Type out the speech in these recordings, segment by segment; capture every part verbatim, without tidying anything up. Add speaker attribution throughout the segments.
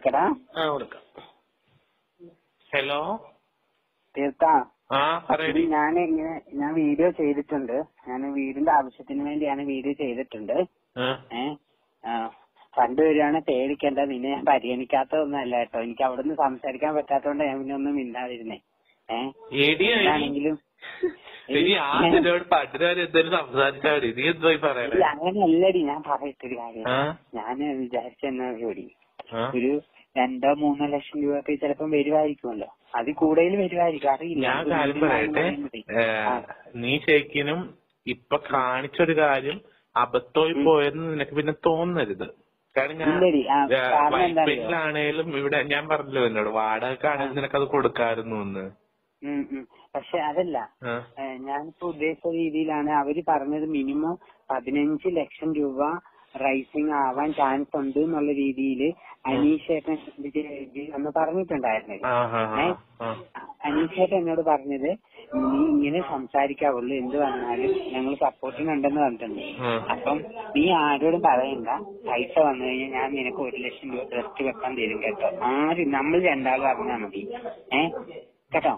Speaker 1: കൊടുക്കടാ.
Speaker 2: ഹലോ
Speaker 1: തീർത്താ
Speaker 2: ആ
Speaker 1: ഞാൻ ഇങ്ങനെ ഞാൻ വീഡിയോ ചെയ്തിട്ടുണ്ട്. ഞാൻ വീടിന്റെ ആവശ്യത്തിന് വേണ്ടിയാണ് വീഡിയോ ചെയ്തിട്ടുണ്ട്. ഏഹ് ഫണ്ട് വരികയാണ് പേടിക്കേണ്ട. നിന്നെ ഞാൻ പരിഗണിക്കാത്തതൊന്നല്ല കേട്ടോ. എനിക്ക് അവിടുന്ന് സംസാരിക്കാൻ പറ്റാത്തോണ്ട് ഞാൻ പിന്നെ ഒന്നും മിണ്ടാതിരുന്നേ. ഏഹ് ആണെങ്കിലും അങ്ങനെയല്ലടി ഞാൻ പറയത്തൊരു കാര്യം. ഞാൻ വിചാരിച്ചെന്നാ ജോലി ഒരു രണ്ടോ മൂന്നോ ലക്ഷം രൂപ ഒക്കെ ചിലപ്പം വരുമായിരിക്കുമല്ലോ. അതിൽ കൂടുതൽ വരുമായിരിക്കും, അറിയില്ല.
Speaker 2: ഞാൻ കാര്യം പറയട്ടെ, നീ ശരിക്കും ഇപ്പൊ കാണിച്ചൊരു കാര്യം അബദ്ധമായി പോയെന്ന് നിനക്ക് പിന്നെ തോന്നരുത്. കാരണം ഞാൻ വൈപ്പിലാണേലും ഇവിടെ ഞാൻ പറഞ്ഞല്ലോ എന്നോട് വാടകക്കാണെങ്കിലും നിനക്കത് കൊടുക്കാമായിരുന്നു എന്ന്.
Speaker 1: പക്ഷെ അതല്ല, ഞാനിപ്പോ ഉദ്ദേശിച്ച രീതിയിലാണ് അവര് പറഞ്ഞത്. മിനിമം പതിനഞ്ച് ലക്ഷം രൂപ റൈസിങ് ആവാൻ ചാൻസ് ഉണ്ട് എന്നുള്ള രീതിയിൽ അനീഷേട്ടൻ അന്ന് പറഞ്ഞിട്ടുണ്ടായിരുന്നത്. അനീഷേട്ടൻ എന്നോട് പറഞ്ഞത് നീ ഇങ്ങനെ സംസാരിക്കാവുള്ളൂ, എന്ത് വന്നാലും ഞങ്ങൾ സപ്പോർട്ടിനുണ്ടെന്ന് പറഞ്ഞിട്ടുണ്ട്. അപ്പം നീ ആരോടും പറയണ്ട, പൈസ വന്നു കഴിഞ്ഞാൽ ഞാൻ നിനക്ക് ഒരു ലക്ഷം രൂപ ട്രസ്റ്റ് വെക്കാൻ തരും കേട്ടോ. ആരും നമ്മൾ രണ്ടാളും അറിഞ്ഞാൽ മതി. ഏഹ് കേട്ടോ.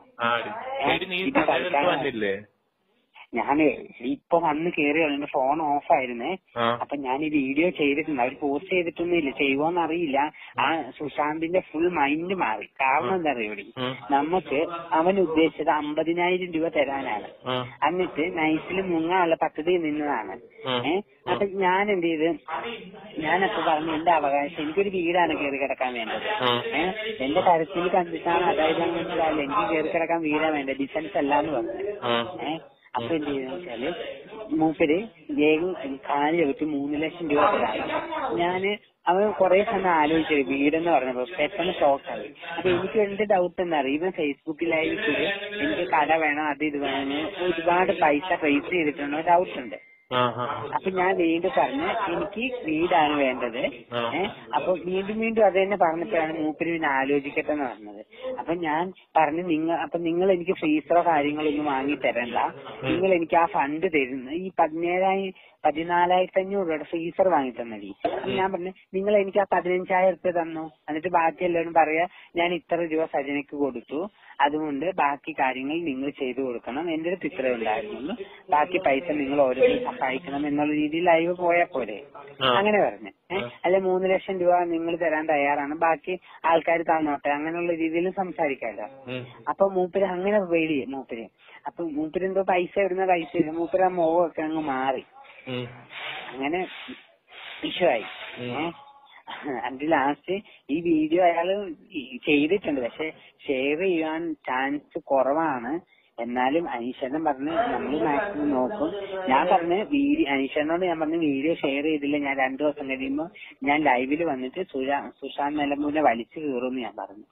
Speaker 1: ഞാന് ഇപ്പൊ വന്ന് കേറിയുള്ളൂ, എന്റെ ഫോൺ ഓഫ് ആയിരുന്നേ. അപ്പൊ ഞാൻ ഈ വീഡിയോ ചെയ്തിട്ടുണ്ട്. അവര് പോസ്റ്റ് ചെയ്തിട്ടൊന്നും ഇല്ല, ചെയ്യുവോന്ന് അറിയില്ല. ആ സുശാന്തിന്റെ ഫുൾ മൈൻഡ് മാറി. കാരണം എന്താ അറിയോ, നമുക്ക് അവൻ ഉദ്ദേശിച്ചത് അമ്പതിനായിരം രൂപ തരാനാണ്. എന്നിട്ട് നൈസിൽ മുങ്ങാനുള്ള പദ്ധതി നിന്നതാണ്. ഏഹ് അപ്പൊ ഞാൻ എന്ത് ചെയ്ത്, ഞാനപ്പോ പറഞ്ഞു എന്റെ അവകാശം, എനിക്കൊരു വീടാണ് കയറി കിടക്കാൻ വേണ്ടത്. ഏഹ് എന്റെ കരുത്തിൽ കണ്ടിട്ടാണ്, അതായത് എനിക്ക് കയറി കിടക്കാൻ വീടാ വേണ്ടത്, ഡിഫൻസ് അല്ലാന്ന് പറഞ്ഞു. ഏഹ് അപ്പൊ എന്ത് ചെയ്യുന്ന വെച്ചാല് മൂപ്പര് വേഗം കാലി വെച്ച് മൂന്ന് ലക്ഷം രൂപ തരാണ്. ഞാന് അവൻ കുറെ സമയം ആലോചിച്ചത് വീടെന്ന് പറഞ്ഞപ്പോ പെട്ടെന്ന് ഷോക്കായി. അപ്പൊ എനിക്ക് എന്റെ ഡൗട്ട് എന്താ അറിയാം, ഇവൻ ഫേസ്ബുക്കിലായി കൂടി എനിക്ക് കട വേണം, അത് ഇത് വേണം, ഒരുപാട് പൈസ റേസ് ചെയ്തിട്ടുണ്ടോ ഡൗട്ട് ഉണ്ട്. അപ്പൊ ഞാൻ വീണ്ടും പറഞ്ഞ് എനിക്ക് വീടാണ് വേണ്ടത്. ഏഹ് അപ്പൊ വീണ്ടും വീണ്ടും അത് തന്നെ പറഞ്ഞപ്പോഴാണ് മൂപ്പര് പിന്നെ ആലോചിക്കട്ടെ എന്ന് പറഞ്ഞത്. അപ്പൊ ഞാൻ പറഞ്ഞു, നിങ്ങൾ അപ്പൊ നിങ്ങൾ എനിക്ക് ഫ്രീസറോ കാര്യങ്ങളൊന്നും വാങ്ങി തരണ്ട, നിങ്ങൾ എനിക്ക് ആ ഫണ്ട് തരുന്ന ഈ പതിനേഴായിരം പതിനാലായിരത്തി അഞ്ഞൂറ് രൂപയുടെ ഫ്രീസർ വാങ്ങി തന്നടി. അപ്പൊ ഞാൻ പറഞ്ഞു, നിങ്ങൾ എനിക്ക് ആ പതിനഞ്ചായിരം റുപ്യ തന്നു, എന്നിട്ട് ബാക്കി എല്ലാവരും പറയാ ഞാൻ ഇത്ര രൂപ സജനയ്ക്ക് കൊടുത്തു, അതുകൊണ്ട് ബാക്കി കാര്യങ്ങൾ നിങ്ങൾ ചെയ്തു കൊടുക്കണം, എന്റെ അടുത്ത് ഇത്ര ഉണ്ടായിരുന്നു, ബാക്കി പൈസ നിങ്ങൾ ഓരോരുത്തരും സഹായിക്കണം എന്നുള്ള രീതിയിൽ ലൈവ് പോയാൽ പോരെ. അങ്ങനെ പറഞ്ഞു. ഏഹ് അല്ലെ മൂന്ന് ലക്ഷം രൂപ നിങ്ങൾ തരാൻ തയ്യാറാണ്, ബാക്കി ആൾക്കാർ തന്നോട്ടെ, അങ്ങനെയുള്ള രീതിയിൽ സംസാരിക്കാമല്ലോ. അപ്പൊ മൂപ്പര് അങ്ങനെ പേടി മൂപ്പര്. അപ്പൊ മൂപ്പര് എന്തോ പൈസ ഇടുന്ന പൈസ ഇല്ല, മൂപ്പര് ആ മോഹമൊക്കെ അങ്ങ് മാറി. അങ്ങനെ ഇഷ്യൂ ആയി. ഏഹ് അതിന്റെ ലാസ്റ്റ് ഈ വീഡിയോ അയാള് ചെയ്തിട്ടുണ്ട്, പക്ഷെ ഷെയർ ചെയ്യാൻ ചാൻസ് കുറവാണ്. എന്നാലും അനീഷേട്ടൻ പറഞ്ഞ് നമ്മൾ മാക്സിമം നോക്കും. ഞാൻ പറഞ്ഞ് വീഡിയോ അനീഷേട്ടനോട് ഞാൻ പറഞ്ഞു, വീഡിയോ ഷെയർ ചെയ്തില്ല ഞാൻ രണ്ടു ദിവസം കഴിയുമ്പോ ഞാൻ ലൈവിൽ വന്നിട്ട് സുഷാ സുശാന്ത് നിലമ്പൂരിനെ വലിച്ചു കീറുമെന്ന് ഞാൻ പറഞ്ഞു.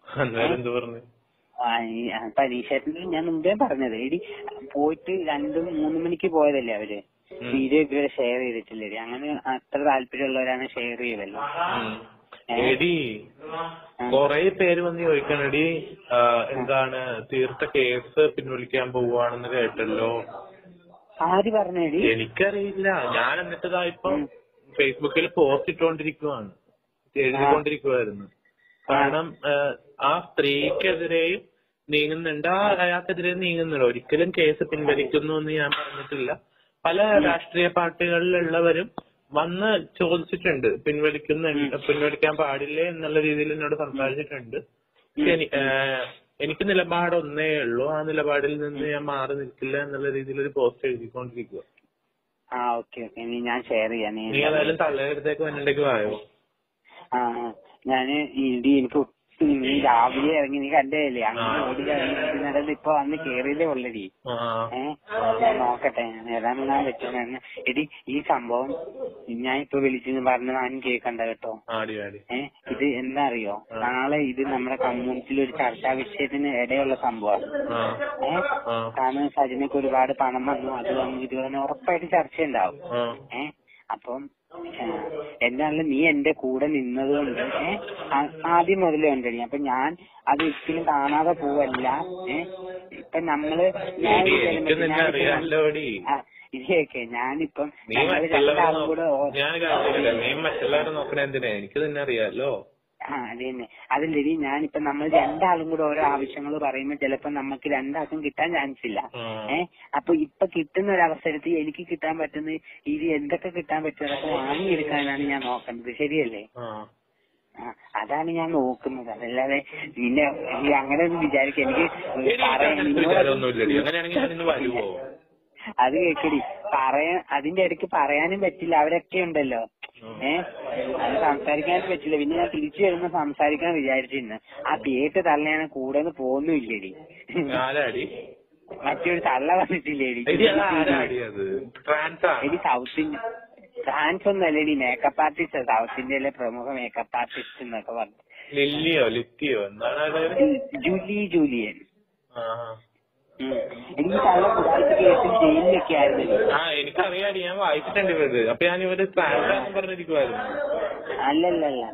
Speaker 1: അപ്പൊ അനീഷേട്ടന് ഞാൻ മുമ്പേ പറഞ്ഞത്, എടി പോയിട്ട് രണ്ടും മൂന്ന് മണിക്ക് പോയതല്ലേ അവര്, വീഡിയോ ഇതുവരെ ഷെയർ ചെയ്തിട്ടില്ലേ, അങ്ങനെ അത്ര താല്പര്യമുള്ളവരാണ് ഷെയർ ചെയ്തല്ലോ.
Speaker 2: എടി കൊറേ പേര് വന്ന് ചോദിക്കണടി, എന്താണ് തീർത്ത കേസ് പിൻവലിക്കാൻ പോവാണെന്ന് കേട്ടല്ലോ.
Speaker 1: ആര് പറഞ്ഞേടി?
Speaker 2: എനിക്കറിയില്ല. ഞാൻ എന്നിട്ടതാ ഇപ്പം ഫേസ്ബുക്കിൽ പോസ്റ്റ് ഇട്ടുകൊണ്ടിരിക്കുവാണ്, എഴുതിക്കൊണ്ടിരിക്കുവായിരുന്നു. കാരണം ആ സ്ത്രീക്കെതിരെയും നീങ്ങുന്നുണ്ട്, ആ അയാൾക്കെതിരെ നീങ്ങുന്നുണ്ട്. ഒരിക്കലും കേസ് പിൻവലിക്കുന്നു എന്ന് ഞാൻ പറഞ്ഞിട്ടില്ല. പല രാഷ്ട്രീയ പാർട്ടികളിലുള്ളവരും വന്ന് ചോദിച്ചിട്ടുണ്ട്, പിൻവലിക്കുന്ന പിൻവലിക്കാൻ പാടില്ലേ എന്നുള്ള രീതിയിൽ എന്നോട് സംസാരിച്ചിട്ടുണ്ട്. എനിക്ക് നിലപാട് ഒന്നേ ഉള്ളൂ, ആ നിലപാടിൽ നിന്ന് ഞാൻ മാറി നിൽക്കില്ല എന്നുള്ള രീതിയിൽ ഒരു പോസ്റ്റ് എഴുതിക്കൊണ്ടിരിക്കുക.
Speaker 1: ആ ഓക്കെ ഓക്കെ, ഞാൻ ഷെയർ ചെയ്യാം.
Speaker 2: നീ ഏതായാലും തള്ളേടത്തേക്ക് വന്നിട്ടേക്ക് വായോ.
Speaker 1: ആ ഞാന് എനിക്ക് നീ രാവിലെ ഇറങ്ങി, നീ കണ്ടേല്ലേ അങ്ങനെ ഓടി ഇറങ്ങി ഇപ്പൊ വന്ന് കേറിയതേ ഉള്ളടി. ഏഹ് ഞാൻ നോക്കട്ടെ ഏതാണെന്നാ പറ്റുന്ന. എടി ഈ സംഭവം ഞാൻ ഇപ്പൊ വിളിച്ചെന്ന് പറഞ്ഞ ഞാൻ കേൾക്കണ്ട കേട്ടോ. ഏഹ് ഇത് എന്താ അറിയോ, നാളെ ഇത് നമ്മുടെ കമ്മ്യൂണിറ്റിയിൽ ഒരു ചർച്ചാ വിഷയത്തിന് ഇടയുള്ള സംഭവമാണ്. ഏഹ് കാരണം സജിനക്ക് ഒരുപാട് പണം വന്നു, അത് വന്നു, ഇത് വന്നു, ഉറപ്പായിട്ട് ചർച്ച ഉണ്ടാവും. ഏഹ് അപ്പം എന്താണല്ലോ നീ എന്റെ കൂടെ നിന്നത് കൊണ്ട് ആദ്യം മുതലേ ഉണ്ടടി. അപ്പൊ ഞാൻ അത് ഒരിക്കലും കാണാതെ പോവല്ല. ഏഹ് ഇപ്പൊ നമ്മള് ഇതൊക്കെ ഞാനിപ്പം രണ്ടാളും കൂടെ
Speaker 2: ഞാൻ മറ്റുള്ളവരെ നോക്കണ എന്തിനാ, എനിക്ക് തന്നെ അറിയാലോ.
Speaker 1: ആ അത് തന്നെ. അതല്ലടി ഞാനിപ്പോ നമ്മൾ രണ്ടാളും കൂടെ ഓരോ ആവശ്യങ്ങൾ പറയുമ്പോ ചിലപ്പോ നമുക്ക് രണ്ടാൾക്കും കിട്ടാൻ ചാൻസ് ഇല്ല. ഏഹ് അപ്പൊ ഇപ്പൊ കിട്ടുന്ന ഒരവസരത്തിൽ എനിക്ക് കിട്ടാൻ പറ്റുന്ന ഇത് എന്തൊക്കെ കിട്ടാൻ പറ്റും അതൊക്കെ വാങ്ങിയെടുക്കാനാണ് ഞാൻ നോക്കുന്നത്. ശരിയല്ലേ? ആ അതാണ് ഞാൻ നോക്കുന്നത്. അതല്ലാതെ നിന്നെ അങ്ങനെ ഒന്നും വിചാരിക്കും. എനിക്ക് അത് കേക്കടി പറയാൻ അതിന്റെ ഇടയ്ക്ക് പറയാനും പറ്റില്ല. അവരൊക്കെ ഉണ്ടല്ലോ. ഏഹ് അത് സംസാരിക്കാനും പറ്റില്ല. പിന്നെ ഞാൻ തിരിച്ചു വരുമ്പോ സംസാരിക്കാൻ വിചാരിച്ചിരുന്നു. ആ പേട്ട് തള്ളയാണ് കൂടെ നിന്ന് പോകുന്നില്ലേടി. മറ്റൊരു തള്ള വന്നിട്ടില്ലേടി. എടി സൗത്ത് ഇന്ത്യ ഫ്രാൻസ് ഒന്നും അല്ലേടി. Makeup artist. സൗത്ത് ഇന്ത്യയിലെ പ്രമുഖ മേക്കപ്പ് ആർട്ടിസ്റ്റ് എന്നൊക്കെ പറഞ്ഞു. Julie Julian. എനിക്ക് തള്ള കുടാഴ്ച കേസിൽ ജയിലിലൊക്കെ ആയിരുന്നു.
Speaker 2: ആ എനിക്കറിയാടി, ഞാൻ വായിച്ചിട്ടുണ്ട് ഇവര്. അപ്പൊ ഞാൻ ഇവര് പറഞ്ഞിരിക്കുവായിരുന്നു.
Speaker 1: അല്ലല്ലല്ല.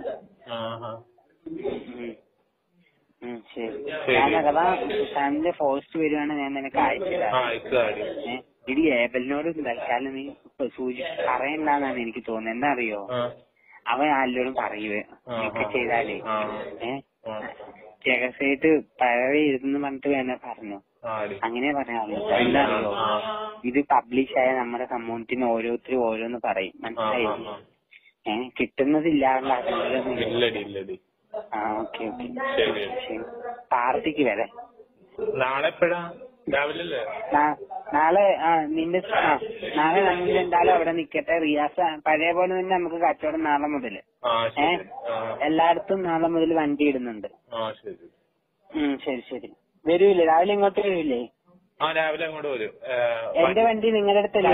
Speaker 1: ശരി, ഞാൻ അഥവാ സുശാന്തിന്റെ പോസ്റ്റ് വരുവാണ് ഞാൻ നിനക്ക് അയച്ചുതരാം. ഇടി ഏബലിനോട് തൽക്കാലം നീ സൂചി പറയണ്ടെന്നാണ് എനിക്ക് തോന്നുന്നത്. എന്താ അറിയോ, അവൻ ആരോടും പറയുവേ ഒക്കെ ചെയ്താലേ ഏഹ് രഹസ്യമായിട്ട് പഴയതെന്ന് പറഞ്ഞിട്ട് വേണേ പറഞ്ഞു. അങ്ങനെ പറയാനുള്ളൂ. എന്താ അറിയോ, ഇത് പബ്ലിഷ് ആയ നമ്മുടെ കമ്മ്യൂണിറ്റിന് ഓരോരുത്തരും ഓരോന്ന് പറയും. മനസ്സിലായില്ലേ? ഏഹ് കിട്ടുന്നതില്ലാണ്ട് ആഗ്രഹം. ആ ഓക്കെ ഓക്കെ ശരി. പാർട്ടിക്ക് വരെ
Speaker 2: നാളെ എപ്പോഴാ? രാവിലെ
Speaker 1: നാളെ ആ നിന്റെ ആ നാളെ നമ്മൾ എന്തായാലും അവിടെ നിക്കട്ടെ. റിയാസ് പഴയ പോലെ തന്നെ നമുക്ക് കച്ചവടം നാളെ മുതല്. ഏഹ് എല്ലായിടത്തും നാളെ മുതൽ വണ്ടി ഇടുന്നുണ്ട്. ഉം ശരി ശരി. വരൂല്ലേ രാവിലെ ഇങ്ങോട്ട് വരൂല്ലേ?
Speaker 2: ആ രാവിലെ അങ്ങോട്ട് വരും.
Speaker 1: എന്റെ വണ്ടി നിങ്ങളുടെ അടുത്തല്ലേ?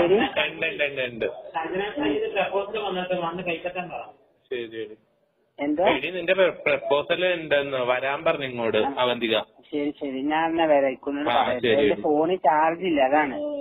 Speaker 2: ശരി.
Speaker 1: എന്തോ
Speaker 2: നിന്റെ പ്രപ്പോസൽ ഉണ്ടെന്ന് വരാൻ പറഞ്ഞു ഇങ്ങോട്ട് അവന്തിക.
Speaker 1: ശരി ശരി, ഞാൻ എന്നാ വരാം. ഇക്കൊന്നോട് പറയാം. എന്റെ ഫോണിൽ ചാർജ് ഇല്ല, അതാണ്.